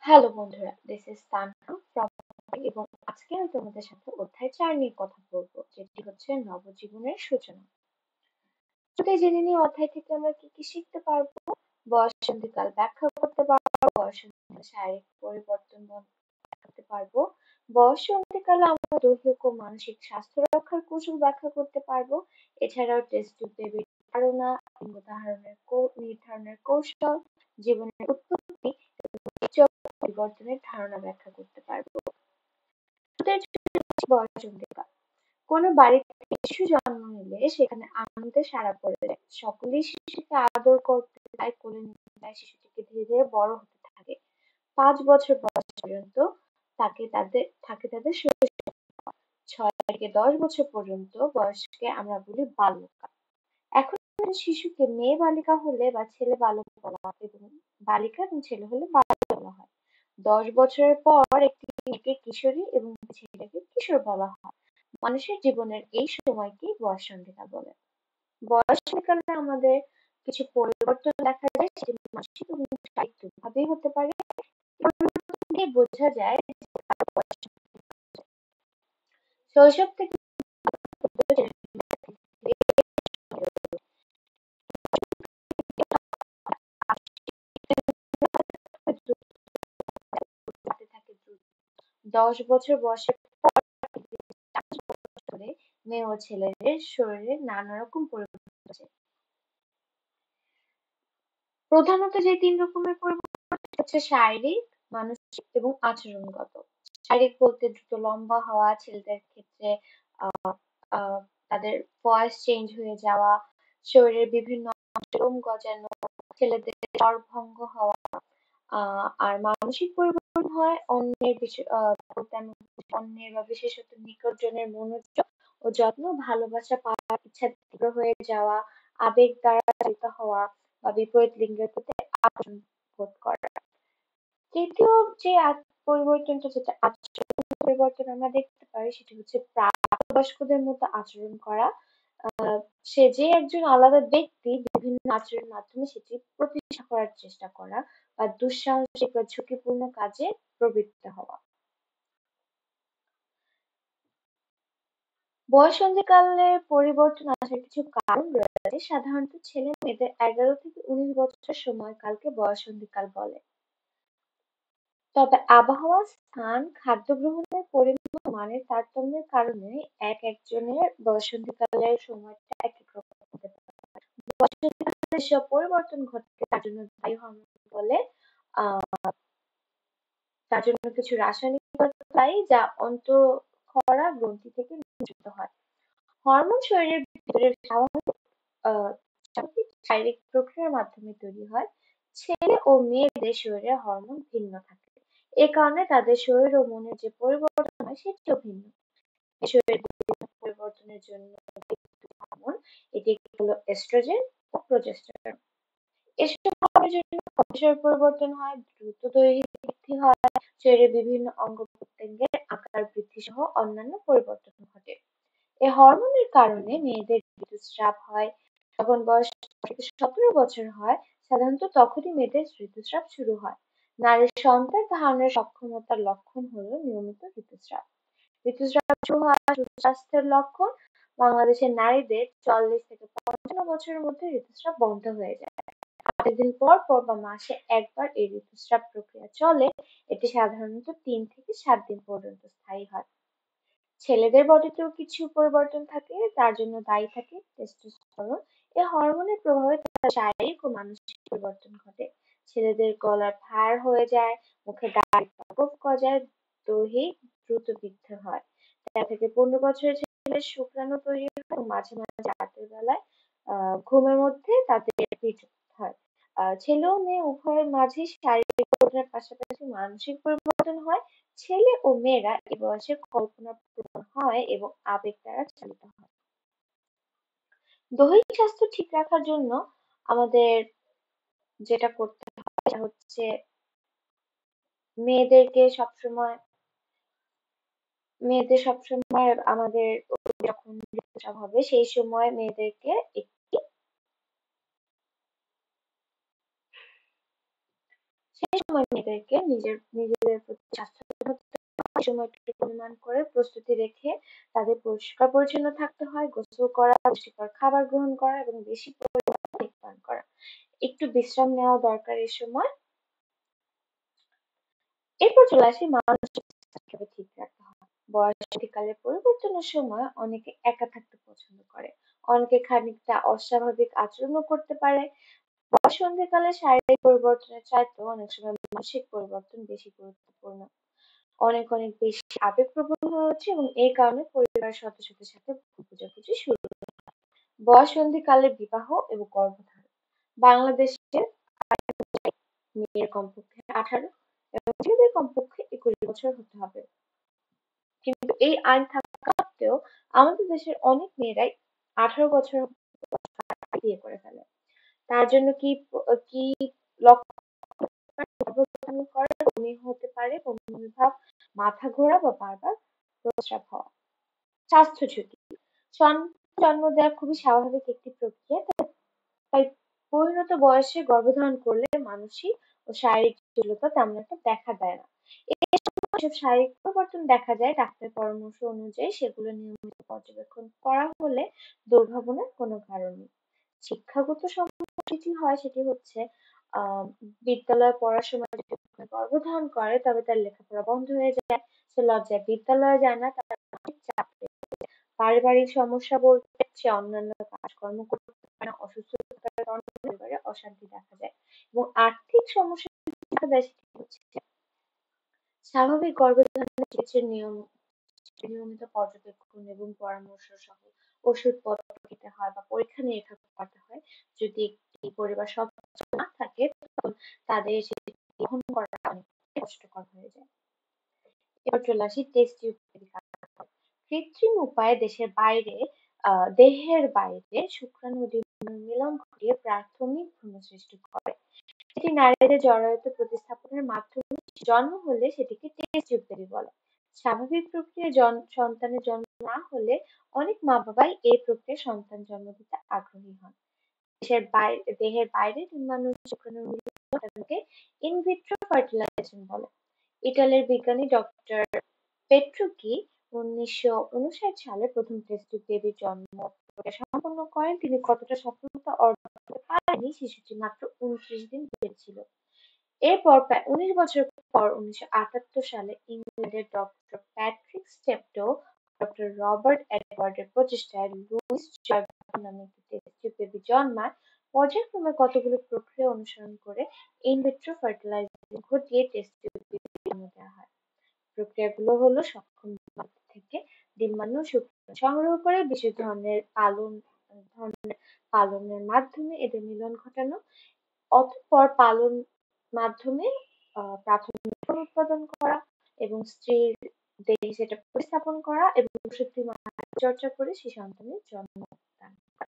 Hello বন্ধুরা, this is Tanha from এবং আজকে আমি তোমাদের সাথে অধ্যায় 4 নিয়ে কথা বলবো, যেটি হচ্ছে নবজীবনের সূচনা। শুরুতেই জেনে নিই অধ্যায় থেকে আমরা কি কি শিখতে পারবো। বয়ঃসন্ধিকাল ব্যাখ্যা করতে পারবো, বয়ঃসন্ধিকালে শারীরিক পরিবর্তন ব্যাখ্যা করতে পারবো, বয়ঃসন্ধিকালে আমরা দৈহিক ও মানসিক স্বাস্থ্য রক্ষার কৌশল ব্যাখ্যা করতে পারবো। এছাড়াও টেস্ট টিউব বেবির ধারণা, লিঙ্গ নির্ধারণের কৌশল, জীবনের উৎপত্তি পরিবর্তনের ধারণা ব্যাখ্যা করতে পারবো। বয়ঃসন্ধিকাল কোনো বাড়িতে শিশু জন্ম নিলে সেখানে আনন্দে সাড়া পড়ে যায়, সকলেই শিশুকে আদর করতে চায়, কোলে নিতে চায়, শিশুটিকে ধীরে ধীরে বড় হতে থাকে। 5 বছর বয়স পর্যন্ত তাদের শৈশব। 6 থেকে 10 বছর পর্যন্ত বয়সকে আমরা বলি বাল্যকাল। এখন শিশুকে মেয়ে বালিকা হলে বা ছেলে বালক বলা হয় এবং বালিকা এবং ছেলে হলে বালক বলা হয়। 10 বছরের পর একটি মেয়েকে কিশোরী এবং ছেলেকে কিশোর বলা হয়। মানুষের জীবনের এই সময়কে বয়ঃসন্ধিকাল বলে। বয়ঃসন্ধিকালে আমাদের কিছু পরিবর্তন দেখা যায়, সেটি মানসিক এবং শারীরিক দুভাবেই হতে পারে। পরিবর্তন দিয়ে বোঝা যায় যে কারো শৈশব থেকে থাকে দ্রুত। 10 বছর বয়সের পর ধরে মেয়ে ও ছেলেদের শরীরে নানা রকম পরিবর্তন হচ্ছে। প্রধানত যে 3 রকমের পরিবর্তন হচ্ছে শারীরিক, মানসিক এবং আচরণগত। শারীরিক বলতে দ্রুত লম্বা হওয়া, ছেলেদের ক্ষেত্রে আহ আহ তাদের ভয়েস চেঞ্জ হয়ে যাওয়া, শরীরের বিভিন্ন লোম গজানো, ছেলেদের স্বরভঙ্গ হওয়া। আর মানসিক পরিবর্তন হয় অন্যের বা বিশেষত নিকটজনের মনোযোগ ও যত্ন, ভালোবাসা পাওয়ার ইচ্ছা তীব্র হয়ে যাওয়া, আবেগ দ্বারা চালিত হওয়া বা বিপরীত লিঙ্গের প্রতি আকর্ষণ বোধ করা। তৃতীয় যে পরিবর্তনটা, যেটা আচরণ পরিবর্তন আমরা দেখতে পারি, সেটি হচ্ছে প্রাপ্তবয়স্কদের মতো আচরণ করা। সে যে একজন আলাদা ব্যক্তি, বিভিন্ন আচরণের মাধ্যমে সেটি প্রতিষ্ঠা করার চেষ্টা করা বা দুঃসাহসিক বা ঝুঁকিপূর্ণ কাজে প্রবৃত্ত হওয়া। বয়ঃসন্ধিকালের পরিবর্তন আসার কিছু কারণ রয়েছে। সাধারণত ছেলে মেয়েদের 11 থেকে 19 বছর সময়কালকে বয়ঃসন্ধিকাল বলে। তবে আবহাওয়া, স্থান, খাদ্য গ্রহণের পরিমাণ, মানের তারতম্যের কারণে একজনের বয়ঃসন্ধিকালের সময়টা এক এক রকম হতে পারে। বয়ঃসন্ধিকালে যেসব পরিবর্তন ঘটে তার জন্য দায়ী হরমোন বলে। তার জন্য কিছু রাসায়নিক পদার্থ দায়ী, যা অন্তঃক্ষরা গ্রন্থি থেকে নিঃসৃত হয়। হরমোন শরীরের ভিতরে স্বাভাবিক শারীরিক প্রক্রিয়ার মাধ্যমে তৈরি হয়। ছেলে ও মেয়েদের শরীরে হরমোন ভিন্ন থাকে। এ কারণে তাদের শরীর ও মনের যে পরিবর্তন হয় সেটিও ভিন্ন। শরীরের পরিবর্তনের জন্য হরমোন, এটি হলো এস্ট্রোজেন ও প্রোজেস্টেরন। এসব হরমোনের জন্য বয়সের পরিবর্তন হয়, দ্রুত দৈহিক বৃদ্ধি হয়, শরীরের বিভিন্ন অঙ্গ প্রত্যঙ্গের আকার বৃদ্ধি সহ অন্যান্য পরিবর্তন ঘটে। এই হরমোনের কারণে মেয়েদের ঋতুস্রাব হয়। যখন বয়স 17 বছর হয়, সাধারণত তখনই মেয়েদের ঋতুস্রাব শুরু হয়। নারীর সন্তান ধারণের সক্ষমতার লক্ষণ হলো নিয়মিত ঋতুস্রাব। ঋতুস্রাব শুরু হওয়া সুস্বাস্থ্যের লক্ষণ। বাংলাদেশের নারীদের 40 থেকে 55 বছরের মধ্যে ঋতুস্রাব বন্ধ হয়ে যায়। 28 দিন পর পর বা মাসে একবার এই ঋতুস্রাব প্রক্রিয়া চলে। এটি সাধারণত 3 থেকে 7 দিন পর্যন্ত স্থায়ী হয়। ছেলেদের বডিতেও কিছু পরিবর্তন থাকে, তার জন্য দায়ী থাকে টেস্টোস্টেরন। এই হরমোনের প্রভাবে তার শারীরিক ও মানসিক পরিবর্তন ঘটে। ছেলেদের গলা ভার হয়ে যায়, মুখে দাড়ি গোঁফ গজায়, দৈহিক দ্রুত বৃদ্ধি হয়। 13 থেকে 15 বছরের ছেলেদের শুক্রাণু তৈরি হয় এবং মাঝে মাঝে রাতের বেলায় ঘুমের মধ্যে তাদের বীর্য হয়। ছেলে ও মেয়ে উভয়ের মাঝেই শারীরিক পরিবর্তনের পাশাপাশি মানসিক পরিবর্তন হয়। ছেলে ও মেয়েরা এই বয়সে কল্পনাপ্রবণ হয় এবং আবেগ দ্বারা চালিত হয়। দৈহিক স্বাস্থ্য ঠিক রাখার জন্য আমাদের যেটা করতে হয় সেটা হচ্ছে মেয়েদেরকে সবসময় আমাদের যখন ঋতুস্রাব হবে সেই সময় মেয়েদেরকে একটি সেই সময় মেয়েদেরকে নিজেদের প্রতি স্বাস্থ্যবান হতে হয়, সেই সময় একটু পরিমাণ করে প্রস্তুতি রেখে তাদের পরিষ্কার পরিচ্ছন্ন থাকতে হয়, গোসল করা, পুষ্টিকর খাবার গ্রহণ করা এবং বেশি পরিমাণে পানি পান করা। একটু বিশ্রাম নেওয়া দরকার এই সময়। এরপর চলে আসি মানসিক স্বাস্থ্যকে ঠিক রাখতে হবে। বয়সন্ধিকালের পরিবর্তনের সময় অনেকে একা থাকতে পছন্দ করে, অনেকে খানিকটা অস্বাভাবিক আচরণও করতে পারে। বয়সন্ধিকালে শারীরিক পরিবর্তনের চাইতেও অনেক সময় মানসিক পরিবর্তন বেশি গুরুত্বপূর্ণ। অনেক অনেক বেশি আবেগপ্রবণ হয়ে ওঠে এবং এই কারণে পরিবারের সদস্যদের সাথে ভুল বোঝাবুঝি শুরু হয়। বয়সন্ধিকালে বিবাহ এবং গর্ভধারণ। বাংলাদেশে মেয়ের কমপক্ষে 18 এবং ছেলেদের কমপক্ষে 21 বছর হতে হবে। কিন্তু এই আইন থাকা সত্ত্বেও আমাদের দেশের অনেক মেয়েরাই 18 বছর বিয়ে করে ফেলে। তার জন্য কি কি লক্ষণ করার বমি হতে পারে, বমি ভাব, মাথা ঘোরা বা বারবার প্রস্রাব হওয়া। স্বাস্থ্য ঝুঁকি। সন্তান জন্ম দেওয়া খুবই স্বাভাবিক একটি প্রক্রিয়া, তাই পরিণত বয়সে গর্ভধারণ করলে মানসিক ও শারীরিক জটিলতা তেমন একটা দেখা দেয় না। এসব শারীরিক পরিবর্তন দেখা যায় ডাক্তারের পরামর্শ অনুযায়ী, সেগুলো নিয়মিত পর্যবেক্ষণ করা হলে দুর্ভাবনার কোনো কারণ নেই। শিক্ষাগত সমস্যা যেটি হয় সেটি হচ্ছে বিদ্যালয়ে পড়ার সময় যদি গর্ভধারণ করে তবে তার লেখাপড়া বন্ধ হয়ে যায়, সে লজ্জায় বিদ্যালয়ে যায় না, তার মানসিক চাপ বেড়ে যায়। পারিবারিক সমস্যা বলতে সে অন্যান্য কাজকর্ম করতে পারে না, অসুস্থতার কারণে পরিবারে অশান্তি দেখা যায় এবং আর্থিক সমস্যা দেখা দেয় সেটি হচ্ছে স্বাভাবিক গর্ভধারণের চিকিৎসার নিয়মিত পর্যবেক্ষণ এবং পরামর্শ সহ ওষুধপত্র খেতে হয় বা পরীক্ষা নিরীক্ষা করতে হয়। যদি একটি পরিবার সদস্য না থাকে তখন তাদের সেটি গ্রহণ করা অনেক কষ্টকর হয়ে যায়। এবার চলে আসি টেস্ট টিউব কৃত্রিম উপায়ে দেহের বাইরে শুক্রাণু ও ডিম্বাণুর মিলন ঘটিয়ে প্রাথমিক ভ্রূণ সৃষ্টি করে। এটি নারীদের জরায়ুতে প্রতিস্থাপনের মাধ্যমে জন্ম হলে সেটিকে টেস্ট টিউব বেবি বলে। স্বাভাবিক প্রক্রিয়ায় সন্তানের জন্ম না হলে অনেক মা বাবাই এই প্রক্রিয়ায় সন্তান জন্ম দিতে আগ্রহী হন। দেহের বাইরে ডিম্বাণু শুক্রাণুর মিলন ঘটানোকে ইনভিট্রো ফার্টিলাইজেশন বলে। ইতালির বিজ্ঞানী ডক্টর পেট্রুকি 1959 সালে প্রথম টেস্ট টিউব বেবির জন্ম প্রক্রিয়া সম্পন্ন করেন। তিনি কতটা সফলতা অর্জন করতে পারেননি, শিশুটি মাত্র 29 দিন বেঁচেছিল। এরপর প্রায় 19 বছর পর 1978 সালে ইংল্যান্ডের doctor Patrick Steptoe, doctor Robert এডওয়ার্ডের প্রচেষ্টায় লুইস জয় নামে একটি টেস্ট টিউব বেবি জন্মায়। পর্যায়ক্রমে কতগুলো প্রক্রিয়া অনুসরণ করে ইনভিট্রো ফার্টিলাইজেশন ঘটিয়ে টেস্ট টিউব বেবি জন্ম দেওয়া হয়। প্রক্রিয়াগুলো হলো সক্ষম মাত্রা থেকে ডিম্বাণু শুক্রাণু সংগ্রহ করে বিশেষ ধরনের পালনের মাধ্যমে এদের মিলন ঘটানো, অতঃপর পালন মাধ্যমে প্রাথমিক ভ্রূণ উৎপাদন করা এবং স্ত্রীর দেহে সেটা প্রতিস্থাপন করা এবং ৬২ মাস চর্চা করে সেই সন্তানের জন্ম দান করা।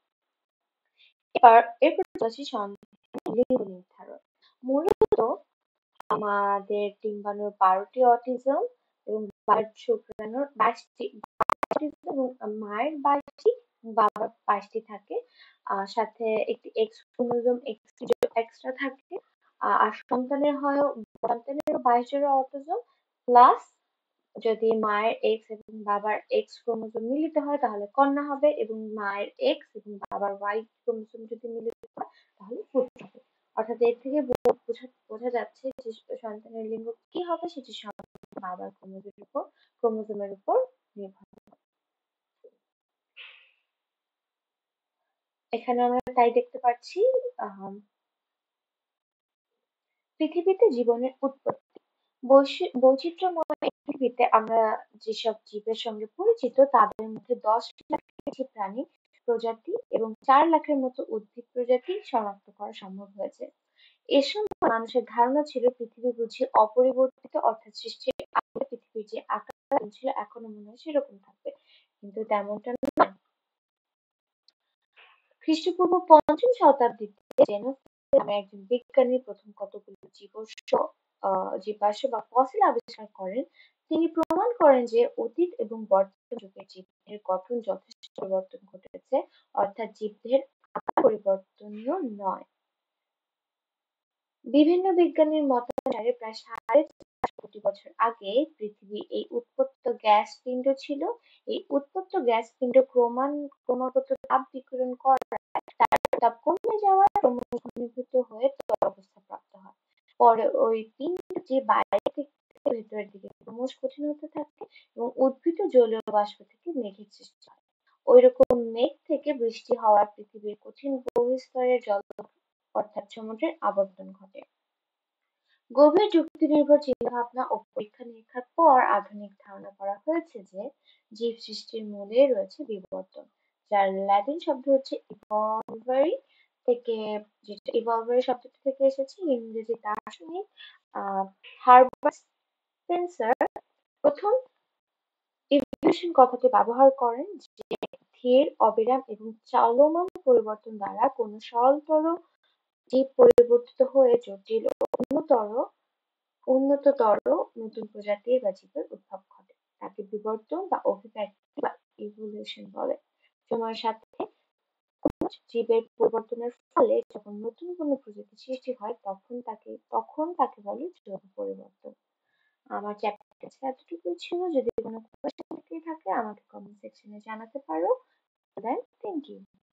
এরপর আসি সন্তানের লিঙ্গ নির্ধারণ। মূলত আমাদের ডিম্বাণুর 12টি অটিজম এবং শুক্রাণুর 22টি এবং মায়ের 22টি, বাবার 22টি থাকে। সাথে একটি এক্স ক্রোমোজোম এক্সট্রা থাকে। আর সন্তানেরও 22 জোড়া অটোজোম প্লাস যদি মায়ের এক্স এবং বাবার এক্স ক্রোমোজোম মিলিত হয় তাহলে কন্যা হবে, এবং মায়ের এক্স এবং বাবার ওয়াই ক্রোমোজোম যদি মিলিত হয় তাহলে পুত্র হবে। অর্থাৎ এর থেকে বোঝা যাচ্ছে যে সন্তানের লিঙ্গ কি হবে সেটি বাবার ক্রোমোজোমের উপর নির্ভর করে। এখানে আমরা তাই দেখতে পাচ্ছি পৃথিবীতে জীবনের উৎপত্তি। বৈচিত্র্যময় পৃথিবীতে আমরা যেসব জীবের সঙ্গে পরিচিত তাদের মধ্যে 10 লাখের বেশি প্রাণী প্রজাতি এবং 4 লাখের মতো উদ্ভিদ প্রজাতি শনাক্ত করা সম্ভব হয়েছে। এ সময় মানুষের ধারণা ছিল পৃথিবী বুঝি অপরিবর্তিত, অর্থাৎ সৃষ্টির আগে পৃথিবীর যে আকার ছিল এখনো মনে হয় সেরকম থাকবে, কিন্তু তেমনটা নয়। খ্রিস্টপূর্ব 5ম শতাব্দীতে নামে একজন বিজ্ঞানী প্রথম কতগুলো জীবাশ্ম বা ফসিল আবিষ্কার করেন। তিনি প্রমাণ করেন যে অতীত এবং বর্তমান যুগের জীবদেহের গঠন যথেষ্ট পরিবর্তন ঘটেছে, অর্থাৎ জীবদেহের আকার পরিবর্তনীয় নয়। বিভিন্ন বিজ্ঞানীর মতানুসারে প্রায় 4.5 কোটি বছর আগে পৃথিবী এই উৎপত্ত গ্যাস পিণ্ড ছিল। এই উৎপত্ত গ্যাস পিণ্ড ক্রমাগত তাপ বিকিরণ করায় তার তাপ কমে যাওয়ায় ক্রমশ ঘনীভূত হয়ে তরল অবস্থা প্রাপ্ত হয়। পরে ওই পিণ্ডটি বাইরে থেকে ভেতরের দিকে ক্রমশ কঠিন হতে থাকে এবং উদ্ভিদ ও জলীয় বাষ্প থেকে মেঘের সৃষ্টি হয়। ওইরকম মেঘ থেকে বৃষ্টি হওয়ায় পৃথিবীর কঠিন বহিঃস্তরের জল অর্থাৎ সমুদ্রের আবর্তন ঘটে। গভীর যুক্তিনির্ভর চিন্তাভাবনা ও পরীক্ষা-নিরীক্ষার পর আধুনিক ধারণা করা হয়েছে যে জীব সৃষ্টির মূলে রয়েছে বিবর্তন, যার ল্যাটিন শব্দ হচ্ছে ইভলভারি থেকে, যেটা ইভলভারি শব্দটি থেকে এসেছে। ইংরেজি দার্শনিক হার্বার্ট স্পেন্সার প্রথম ইভলিউশন কথাটি ব্যবহার করেন, যে ধীর, অবিরাম এবং চলমান পরিবর্তন দ্বারা কোনো সরলতর জীব পরিবর্তিত হয়ে জটিল ও উন্নততর নতুন প্রজাতির বা জীবের উদ্ভব ঘটে। তাকে বিবর্তন বা অভিব্যক্তি বা ইভলিউশন বলে। সময়ের সাথে জীবের পরিবর্তনের ফলে যখন নতুন কোনো প্রজাতির সৃষ্টি হয় তখন তাকে বলে জৈব পরিবর্তন। আমার চ্যাপ্টার কাছে এতটুকুই ছিল। যদি কোনো কোয়েশ্চেন থেকে থাকে আমাকে কমেন্ট সেকশনে জানাতে পারো। Then thank you.